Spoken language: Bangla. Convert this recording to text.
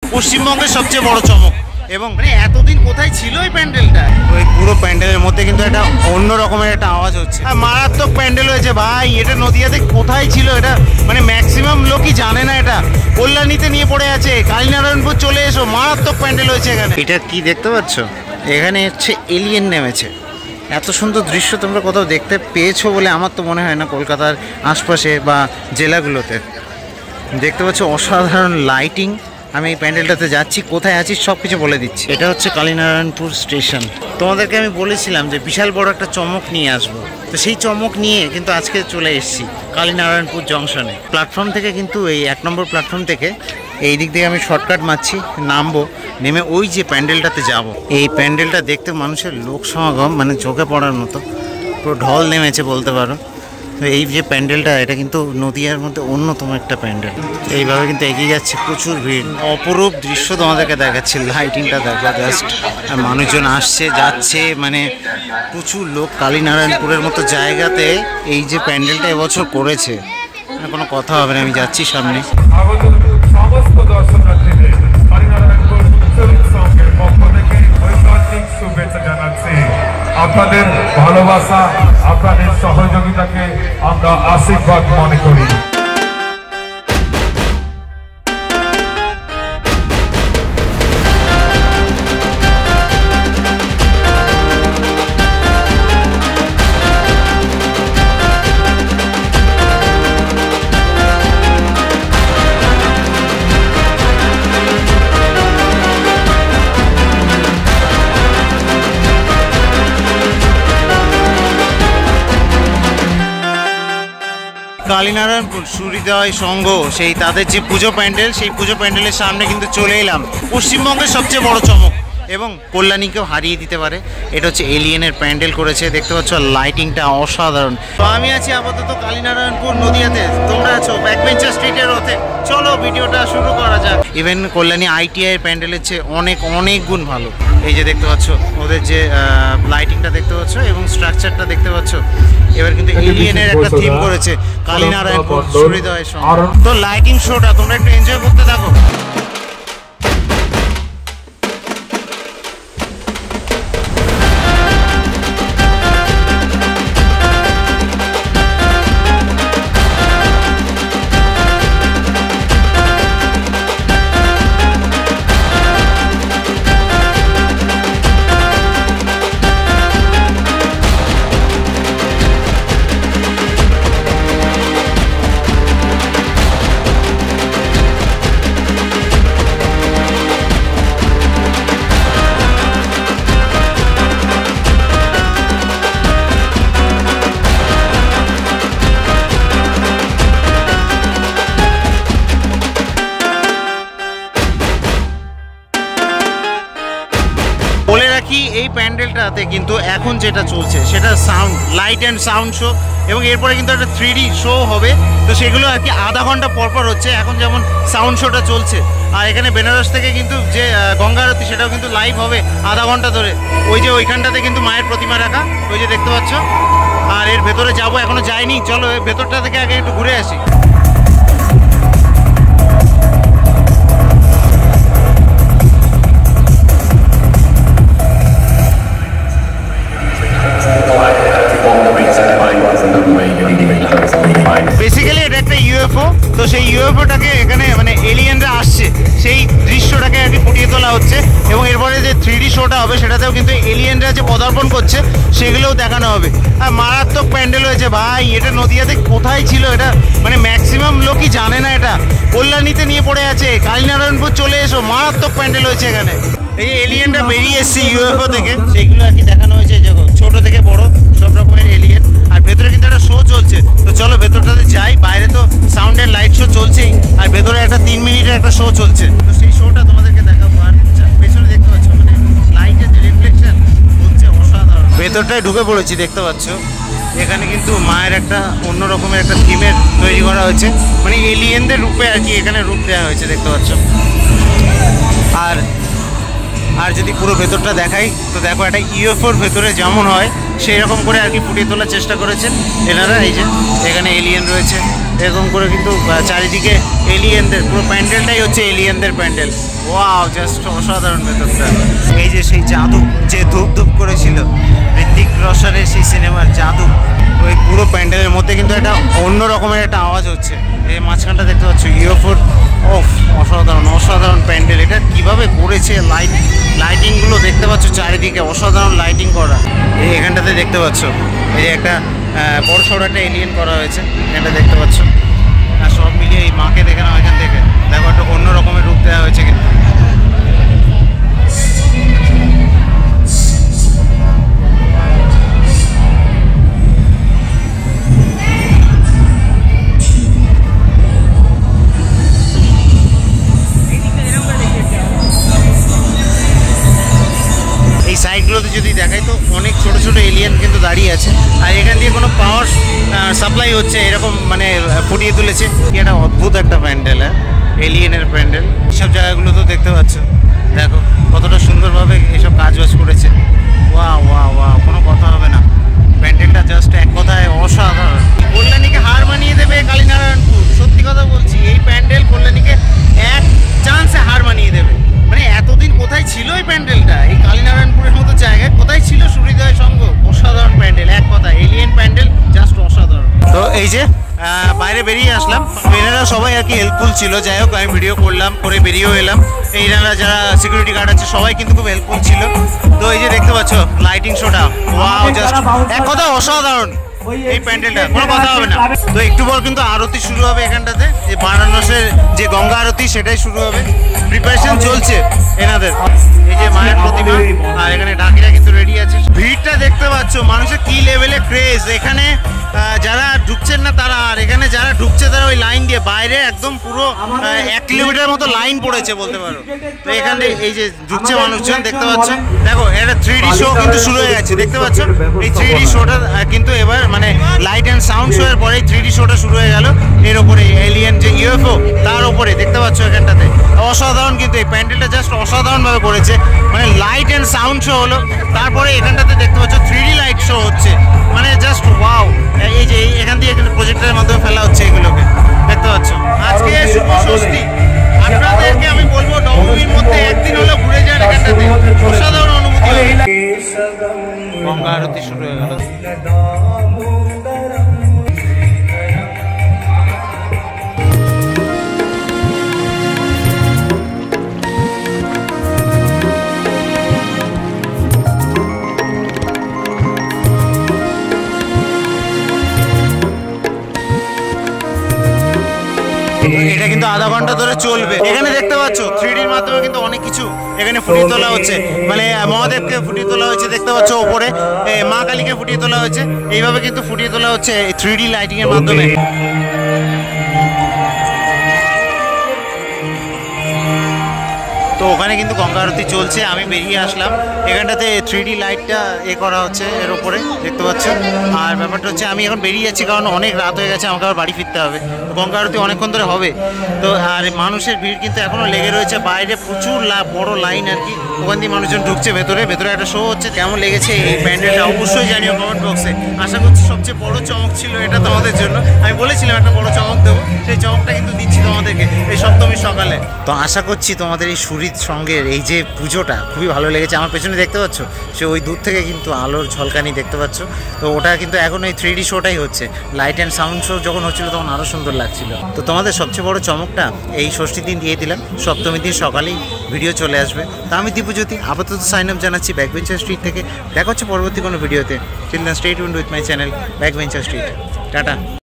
পশ্চিমবঙ্গের সবচেয়ে বড় চমক। এবং মানে এতদিন কোথায় ছিল এই প্যান্ডেলটা, ওই পুরো প্যান্ডেলের মধ্যে কিন্তু একটা অন্য রকমের একটা আওয়াজ হচ্ছে। মারাত্মক প্যান্ডেল হয়েছে ভাই, এটা নদিয়াতে কোথায় ছিল এটা, মানে ম্যাক্সিমাম লোকই জানে না। এটা কল্যাণীতে নিয়ে পড়ে আছে, কালীনারায়ণপুর চলে এসো, মারাত্মক প্যান্ডেল হয়েছে এখানে। এটা কি দেখতে পাচ্ছ, এখানে হচ্ছে এলিয়েন নেমেছে। এত সুন্দর দৃশ্য তোমরা কোথাও দেখতে পেয়েছো বলে আমার তো মনে হয় না কলকাতার আশপাশে বা জেলাগুলোতে। দেখতে পাচ্ছ অসাধারণ লাইটিং। আমি এই প্যান্ডেলটাতে যাচ্ছি, কোথায় আছি সব কিছু বলে দিচ্ছি। এটা হচ্ছে কালীনারায়ণপুর স্টেশন। তোমাদেরকে আমি বলেছিলাম যে বিশাল বড় একটা চমক নিয়ে আসবো, তো সেই চমক নিয়ে কিন্তু আজকে চলে এসেছি কালীনারায়ণপুর জংশনে। প্ল্যাটফর্ম থেকে কিন্তু এই 1 নম্বর প্ল্যাটফর্ম থেকে এই দিক দিয়ে আমি শর্টকাট মারছি, নামবো, নেমে ওই যে প্যান্ডেলটাতে যাব। এই প্যান্ডেলটা দেখতে মানুষের লোক সমাগম মানে চোখে পড়ার মতো, পুরো ঢল নেমেছে বলতে পারো। তো এই যে প্যান্ডেলটা, এটা কিন্তু নদিয়ার মধ্যে অন্যতম একটা প্যান্ডেল। এইভাবে কিন্তু এগিয়ে যাচ্ছে, প্রচুর ভিড়, অপরূপ দৃশ্য তোমাদেরকে দেখাচ্ছে। লাইটিংটা দেখো জাস্ট, আর মানুষজন আসছে যাচ্ছে, মানে প্রচুর লোক। কালীনারায়ণপুরের মতো জায়গাতে এই যে প্যান্ডেলটা এবছর করেছে, কোনো কথা হবে না। আমি যাচ্ছি সামনে। সমস্ত দর্শনার্থীদের কালীনারায়ণপুর সুবিদ সংঘের পক্ষ থেকে ঐকান্তিক শুভেচ্ছা জানাচ্ছি। আপনাদের ভালোবাসা, আপনাদের সহযোগিতাকে আমরা আশীর্বাদ মনে করি। কালীনারায়ণপুর সুহৃদয় সংঘ সেই তাদের যে পুজো প্যান্ডেল, সেই পুজো প্যান্ডেলের সামনে কিন্তু চলে এলাম। পশ্চিমবঙ্গের সবচেয়ে বড় চমক এবং কল্যাণীকেও হারিয়ে দিতে পারে। এটা হচ্ছে এলিয়েনের প্যান্ডেল করেছে, দেখতে পাচ্ছ লাইটিংটা অসাধারণ। তো আমি আছি আপাতত কালীনারায়ণপুর নদিয়াতে, তোমরা আছো ব্যাকবেঞ্চার স্ট্রিটের ওতে। চলো ভিডিওটা শুরু করা যাক। ইভেন কল্যাণী ITI এর প্যান্ডেলের চেয়ে অনেক গুণ ভালো। এই যে দেখতে পাচ্ছ ওদের যে লাইটিংটা দেখতে পাচ্ছ এবং স্ট্রাকচারটা দেখতে পাচ্ছ। এবার কিন্তু এলিয়েনের একটা থিম করেছে কালীনারায়ণপুর সুহৃদয় সংঘ। তো লাইটিং শোটা তোমরা একটু এনজয় করতে থাকো। এই প্যান্ডেলটাতে কিন্তু এখন যেটা চলছে সেটা sound, light and sound show, এবং এরপরে কিন্তু একটা 3D শো হবে। তো সেগুলো আর কি আধা ঘন্টা পরপর হচ্ছে। এখন যেমন সাউন্ড শোটা চলছে, আর এখানে বেনারস থেকে কিন্তু যে গঙ্গা আরতি সেটাও কিন্তু লাইভ হবে আধা ঘন্টা ধরে। ওই যে ওইখানটাতে কিন্তু মায়ের প্রতিমা রাখা, ওই যে দেখতে পাচ্ছ। আর এর ভেতরে যাবো, এখনো যাইনি, চলো ভেতরটা থেকে আগে একটু ঘুরে আসি। বেসিক্যালি এটা একটা UFO। তো সেই UFOটাকে এখানে মানে এলিয়েনরা আসছে, সেই দৃশ্যটাকে আর কি ফুটিয়ে তোলা হচ্ছে। এবং এরপরে যে 3D শোটা হবে সেটাতেও কিন্তু এলিয়েনরা যে পদার্পণ করছে সেগুলোও দেখানো হবে। আর মারাত্মক প্যান্ডেল হয়েছে ভাই, এটা নদিয়াতে কোথায় ছিল এটা, মানে ম্যাক্সিমাম লোকই জানে না। এটা কল্যাণীতে নিয়ে পড়ে আছে, কালীনারায়ণপুর চলে এসো, মারাত্মক প্যান্ডেল হয়েছে এখানে। এই যে এলিয়েনরা বেরিয়ে এসছে UFO থেকে, সেইগুলো আর কি দেখানো হয়েছে। ছোট থেকে বড় সব রকমের এলিয়েন। আর ভেতরে কিন্তু একটা শো চলছে, তো চলো ভেতরটাতে যাই। বাইরে তো সাউন্ড এন্ড লাইট শো চলছেই, আর ভেতরে একটা 3 মিনিটের একটা শো চলছে, তো সেই শোটা তোমাদেরকে দেখাবো। আর পেছনে দেখতে পাচ্ছ মানে লাইটের যে রিফ্লেকশন হচ্ছে অসাধারণ। ভেতরটায় ঢুকে পড়েছি, দেখতে পাচ্ছ এখানে কিন্তু মায়ের একটা অন্য রকমের একটা থিমের তৈরি করা হয়েছে, মানে এলিয়েনদের রূপে আর কি এখানে রূপ দেওয়া হয়েছে, দেখতে পাচ্ছ। আর আর যদি পুরো ভেতরটা দেখাই তো দেখো একটা ইউএফওর ভেতরে যেমন হয় সেই রকম করে আর কি ফুটিয়ে তোলার চেষ্টা করেছেন এনারা। এই যে এখানে এলিয়েন রয়েছে এরকম করে, কিন্তু চারিদিকে এলিয়েনদের পুরো প্যান্ডেলটাই হচ্ছে এলিয়েনদের প্যান্ডেল। ওয়াও, জাস্ট অসাধারণ ভেতরটা। এই যে সেই জাদু যে ধূপ ধূপ করেছিল ঋত্বিক রোশনের সেই সিনেমার জাদু, ওই পুরো প্যান্ডেলের মধ্যে কিন্তু একটা অন্য রকমের একটা আওয়াজ হচ্ছে। এই মাঝখানটা দেখতে পাচ্ছ ইউএফওর। ওফ, অসাধারণ অসাধারণ প্যান্ডেল। এটা কিভাবে করেছে, লাইটিংগুলো দেখতে পাচ্ছ চারিদিকে, অসাধারণ লাইটিং করা। এই এখানটাতে দেখতে পাচ্ছ এই যে একটা বড় সড়ো একটা এলিয়েন করা হয়েছে, এখানটা দেখতে পাচ্ছ। আর সব মিলিয়ে এই মাকে দেখে নাও, এখান থেকে দেখো একটা অন্য রকমের রূপ দেওয়া হয়েছে কিন্তু। এই সাইডগুলোতে যদি দেখাই তো অনেক ছোট ছোট এলিয়েন কিন্তু দাঁড়িয়ে আছে, আর এখান দিয়ে কোনো পাওয়ার সাপ্লাই হচ্ছে এরকম মানে ফুটিয়ে তুলেছে। এটা অদ্ভুত একটা প্যান্ডেল, এলিয়েনের প্যান্ডেল। এইসব জায়গাগুলো তো দেখতে পাচ্ছ, দেখো কতটা সুন্দরভাবে এসব কাজবাজ করেছে। ওয়া ওয়া ওয়া, কোনো কথা হবে না। প্যান্ডেলটা জাস্ট এক কথায় অসাধারণ। কল্যাণীকে হার মানিয়ে দেবে কালীনারায়ণপুর, সত্যি কথা বলছি। এই প্যান্ডেল কল্যাণীকে এক চান্সে হার মানিয়ে দেবে। মানে এতদিন কোথায় ছিল এই প্যান্ডেলটা, এই কালীনারায়ণপুরের মতো জায়গায় কোথায় ছিল সুহৃদয় সঙ্গ? অসাধারণ প্যান্ডেল, এক কথা এলিয়েন প্যান্ডেল, জাস্ট অসাধারণ। তো এই যে বাইরে বেরিয়ে আসলাম, এনারা সবাই আর কি হেল্পফুল ছিল। যাই হোক, আমি ভিডিও করলাম, করে বেরিয়েও এলাম। এইনারা যারা সিকিউরিটি গার্ড আছে সবাই কিন্তু খুব হেল্পফুল ছিল। তো এই যে দেখতে পাচ্ছ লাইটিং শোটা, ওয়াও, জাস্ট এক কথা অসাধারণ এই প্যান্ডেলটা, কোনো কথা হবে না। তো একটু পর কিন্তু আরতি শুরু হবে এখানটাতে, যে বারাণসীর যে গঙ্গা আরতি সেটাই শুরু হবে। প্রিপারেশন চলছে এনাদের। এই যে মায়ের প্রতিমা, আর এখানে ডাকিরা কিন্তু রেডি আছে। ভিড়টা দেখতে পাচ্ছ, মানুষের কি লেভেলে ক্রেজ। এখানে যারা ঢুকছেন না তারা, আর এখানে যারা ঢুকছে তারা ওই লাইন দিয়ে বাইরে একদম পুরো 1 কিলোমিটার মতো লাইন পড়েছে বলতে পারো। তো এখানে এই যে ঢুকছে মানুষজন দেখতে পাচ্ছ। দেখো এটা 3D শো কিন্তু শুরু হয়ে গেছে, দেখতে পাচ্ছ। এই 3D শোটা কিন্তু এবার মানে লাইট অ্যান্ড সাউন্ড শো এর পরে 3D শোটা শুরু হয়ে গেল। এর ওপরে এলিয়েন যে ইউএফও তার ওপরে দেখতে পাচ্ছ এখানটাতে। অসাধারণ কিন্তু এই প্যান্ডেলটা জাস্ট অসাধারণভাবে করেছে। মানে লাইট অ্যান্ড সাউন্ড শো হলো, তারপরে এখানটাতে দেখতে পাচ্ছ 3D লাইট শো হচ্ছে, মানে জাস্ট ওয়াও। এই যে এখান দিয়ে প্রজেক্টরের মাধ্যমে ফেলা হচ্ছে এগুলোকে, দেখতে পাচ্ছ। আজকে শুভ ষষ্ঠী, আপনাদেরকে আমি বলবো নবমীর মধ্যে একদিন হলো ঘুরে যান এখানটাতে, অসাধারণ অনুভূতি হবে। গঙ্গা আরতি শুরু হয়ে গেল। এটা কিন্তু আধা ঘন্টা ধরে চলবে। এখানে দেখতে পাচ্ছ 3Dর মাধ্যমে কিন্তু অনেক কিছু এখানে ফুটিয়ে তোলা হচ্ছে। মানে মহাদেবকে ফুটিয়ে তোলা হয়েছে দেখতে পাচ্ছ, ওপরে মা কালীকে ফুটিয়ে তোলা হয়েছে। এইভাবে কিন্তু ফুটিয়ে তোলা হচ্ছে 3D লাইটিং এর মাধ্যমে। তো ওখানে কিন্তু গঙ্গা আরতি চলছে, আমি বেরিয়ে আসলাম। এখানটাতে 3D লাইটটা করা হচ্ছে এর ওপরে, দেখতে পাচ্ছ। আর ব্যাপারটা হচ্ছে আমি এখন বেরিয়ে যাচ্ছি, কারণ অনেক রাত হয়ে গেছে, আমাকে আবার বাড়ি ফিরতে হবে। গঙ্গা আরতি অনেকক্ষণ ধরে হবে। তো আর মানুষের ভিড় কিন্তু এখনও লেগে রয়েছে, বাইরে প্রচুর বড় লাইন আর কি। ওখান দিয়ে মানুষজন ঢুকছে ভেতরে একটা শো হচ্ছে। কেমন লেগেছে এই প্যান্ডেলটা অবশ্যই জানিও কমেন্ট বক্সে। আশা করছি সবচেয়ে বড় চমক ছিল এটা তোমাদের জন্য। আমি বলেছিলাম একটা বড় চমক দেবো, সেই চমকটা কিন্তু দিচ্ছি তোমাদেরকে এই সপ্তমীর সকালে। তো আশা করছি তোমাদের এই সুহৃদ সঙ্গের এই যে পুজোটা খুবই ভালো লেগেছে। আমার পেছনে দেখতে পাচ্ছ, সে ওই দূর থেকে কিন্তু আলোর ঝলকানি দেখতে পাচ্ছ। তো ওটা কিন্তু এখন এই 3D শোটাই হচ্ছে। লাইট অ্যান্ড সাউন্ড শো যখন হচ্ছিল তখন আরও সুন্দর লাগছিল। তো তোমাদের সবচেয়ে বড় চমকটা এই ষষ্ঠীর দিন দিয়ে দিলাম, সপ্তমীর দিন সকালেই ভিডিও চলে আসবে। তা আমি দীপুজ্যোতি আপাতত সাইন আপ জানাচ্ছি ব্যাকবেঞ্চার স্ট্রিট থেকে। দেখা হচ্ছে পরবর্তী কোনো ভিডিওতে। Till then stay tuned with my channel backbencher street. Tata.